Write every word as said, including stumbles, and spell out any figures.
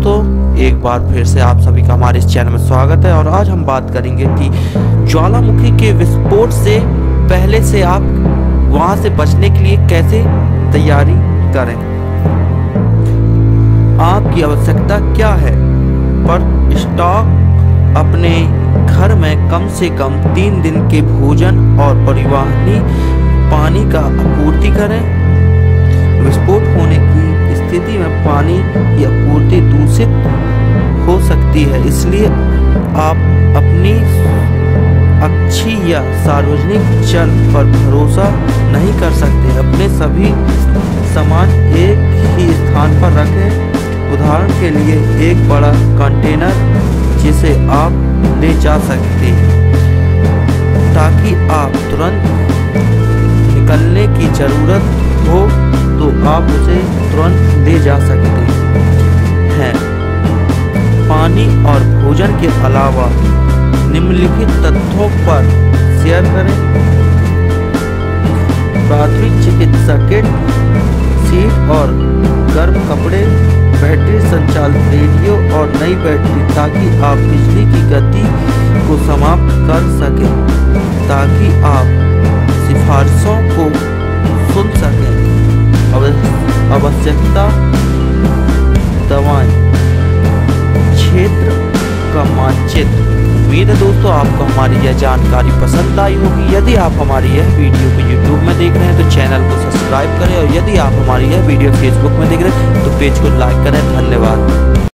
दोस्तों, एक बार फिर से आप सभी का हमारे इस चैनल में स्वागत है। और आज हम बात करेंगे कि ज्वालामुखी के विस्फोट से पहले से आप वहां से बचने के लिए कैसे तैयारी करें। आपकी आवश्यकता क्या है? पर स्टॉक अपने घर में कम से कम तीन दिन के भोजन और परिवहनी पानी का आपूर्ति करें। विस्फोट होने की स्थिति में पानी की आपूर्ति दूषित हो सकती है, इसलिए आप अपनी अच्छी या सार्वजनिक जल पर भरोसा नहीं कर सकते। अपने सभी सामान एक ही स्थान पर रखें। उदाहरण के लिए एक बड़ा कंटेनर जिसे आप ले जा सकते हैं ताकि आप तुरंत निकलने की ज़रूरत हो तो आप उसे तुरंत ले जा सकते हैं। पानी और भोजन के अलावा निम्नलिखित तथ्यों पर शेयर करें। प्राथमिक चिकित्सा किट, सीट और गर्म कपड़े, बैटरी संचालित रेडियो और नई बैटरी ताकि आप बिजली की गति को समाप्त कर सकें, ताकि आप सिफारिशों को सुन सकें। आवश्यकता दवाएं, क्षेत्र का मानचित्र। उम्मीद है दोस्तों आपको हमारी यह जानकारी पसंद आई होगी। यदि आप हमारी यह वीडियो को यूट्यूब में देख रहे हैं तो चैनल को सब्सक्राइब करें, और यदि आप हमारी यह वीडियो फेसबुक में देख रहे हैं तो पेज को लाइक करें। धन्यवाद।